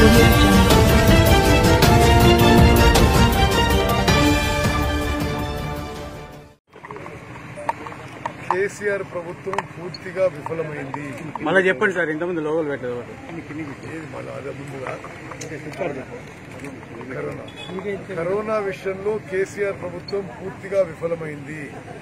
Audio Jungle. KCR ప్రభుత్వం పూర్తిగా విఫలమైంది. మళ్ళీ చెప్పండి సార్, ఇంతకుముందు లోగోలు పెట్టలేదు. కరోనా విషయంలో కేసీఆర్ ప్రభుత్వం పూర్తిగా విఫలమైంది.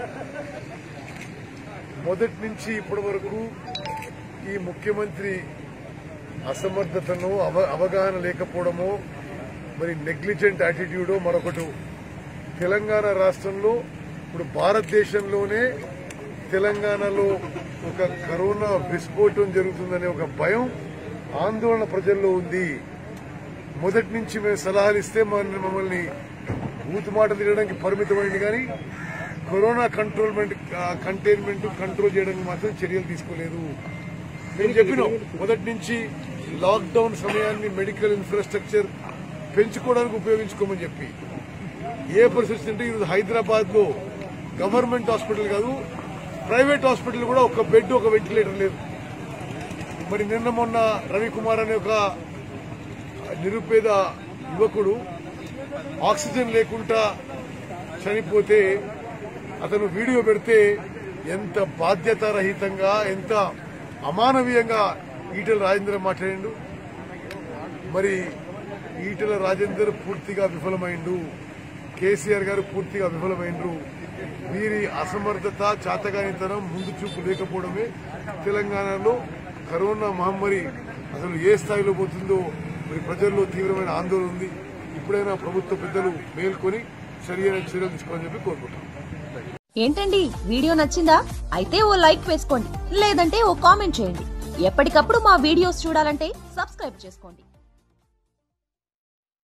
మొదటి నుంచి ఇప్పటి వరకు ఈ ముఖ్యమంత్రి అసమర్థతను, అవగాహన లేకపోవడమో, మరి నెగ్లిజెంట్ యాటిట్యూడో మరొకటి. తెలంగాణ రాష్ట్రంలో ఇప్పుడు భారతదేశంలోనే తెలంగాణలో ఒక కరోనా విస్ఫోటం జరుగుతుందనే ఒక భయం, ఆందోళన ప్రజల్లో ఉంది. మొదటి నుంచి మేము సలహాలు ఇస్తే మమ్మల్ని ఊతుమాట తినడానికి పరిమితమైంది, కానీ కరోనా కంటైన్మెంట్ కంట్రోల్ చేయడానికి మాత్రం చర్యలు తీసుకోలేదు. మేము చెప్పినాం మొదటి నుంచి లాక్డౌన్ సమయాన్ని మెడికల్ ఇన్ఫ్రాస్ట్రక్చర్ పెంచుకోవడానికి ఉపయోగించుకోమని చెప్పి. ఏ పరిస్థితి అంటే ఈరోజు హైదరాబాద్ లో గవర్నమెంట్ హాస్పిటల్ కాదు, ప్రైవేట్ హాస్పిటల్ కూడా ఒక బెడ్, ఒక వెంటిలేటర్ లేదు. మరి నిన్న మొన్న రవికుమార్ అనే ఒక నిరుపేద యువకుడు ఆక్సిజన్ లేకుండా చనిపోతే అతను వీడియో పెడితే ఎంత బాధ్యతారహితంగా, ఎంత అమానవీయంగా ఈటెల రాజేందర్ మాట్లాడిండు. మరి ఈటెల రాజేందర్ పూర్తిగా విఫలమైండు, కేసీఆర్ గారు పూర్తిగా విఫలమైండ్రు. వీరి అసమర్థత, చాతగానితనం, ముందు చూపు లేకపోవడమే తెలంగాణలో కరోనా మహమ్మారి అసలు ఏ స్థాయిలో పోతుందో మరి ప్రజల్లో తీవ్రమైన ఆందోళన ఉంది. ఇప్పుడైనా ప్రభుత్వ పెద్దలు మేల్కొని సరియైన చర్యలు తీసుకోవాలని చెప్పి కోరుకుంటున్నాం. ఏంటండి, వీడియో నచ్చిందా? అయితే ఓ లైక్ వేసుకోండి, లేదంటే ఓ కామెంట్ చేయండి. ఎప్పటికప్పుడు మా వీడియోస్ చూడాలంటే సబ్స్క్రైబ్ చేసుకోండి.